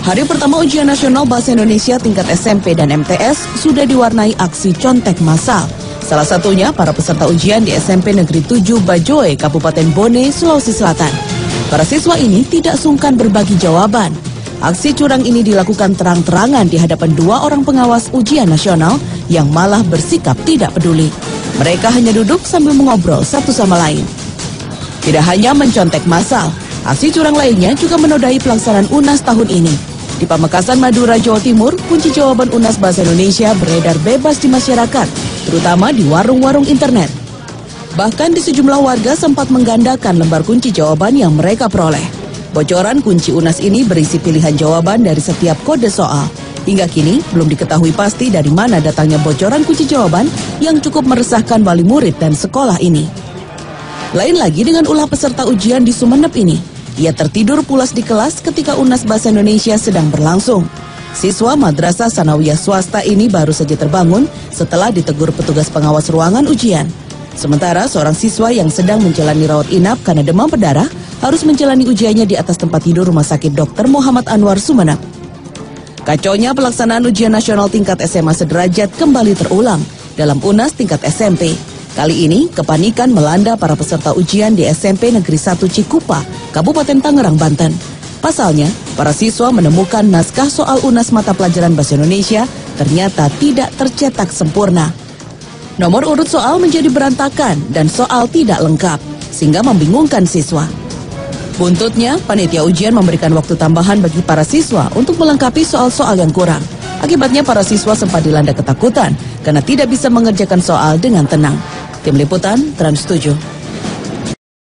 Hari pertama ujian nasional Bahasa Indonesia tingkat SMP dan MTS sudah diwarnai aksi contek massal. Salah satunya para peserta ujian di SMP Negeri 7 Bajoe, Kabupaten Bone, Sulawesi Selatan. Para siswa ini tidak sungkan berbagi jawaban. Aksi curang ini dilakukan terang-terangan di hadapan dua orang pengawas ujian nasional yang malah bersikap tidak peduli. Mereka hanya duduk sambil mengobrol satu sama lain. Tidak hanya mencontek massal, aksi curang lainnya juga menodai pelaksanaan UNAS tahun ini. Di Pamekasan, Madura, Jawa Timur, kunci jawaban UNAS Bahasa Indonesia beredar bebas di masyarakat, terutama di warung-warung internet. Bahkan di sejumlah warga sempat menggandakan lembar kunci jawaban yang mereka peroleh. Bocoran kunci UNAS ini berisi pilihan jawaban dari setiap kode soal. Hingga kini belum diketahui pasti dari mana datangnya bocoran kunci jawaban yang cukup meresahkan wali murid dan sekolah ini. Lain lagi dengan ulah peserta ujian di Sumeneb ini. Ia tertidur pulas di kelas ketika UNAS Bahasa Indonesia sedang berlangsung. Siswa Madrasah Sanawiyah swasta ini baru saja terbangun setelah ditegur petugas pengawas ruangan ujian. Sementara seorang siswa yang sedang menjalani rawat inap karena demam berdarah harus menjalani ujiannya di atas tempat tidur Rumah Sakit Dr. Muhammad Anwar Sumeneb. Kacaunya pelaksanaan ujian nasional tingkat SMA sederajat kembali terulang dalam UNAS tingkat SMP. Kali ini, kepanikan melanda para peserta ujian di SMP Negeri 1 Cikupa, Kabupaten Tangerang, Banten. Pasalnya, para siswa menemukan naskah soal UNAS mata pelajaran Bahasa Indonesia ternyata tidak tercetak sempurna. Nomor urut soal menjadi berantakan dan soal tidak lengkap, sehingga membingungkan siswa. Buntutnya, panitia ujian memberikan waktu tambahan bagi para siswa untuk melengkapi soal-soal yang kurang. Akibatnya para siswa sempat dilanda ketakutan karena tidak bisa mengerjakan soal dengan tenang. Tim Liputan Trans 7.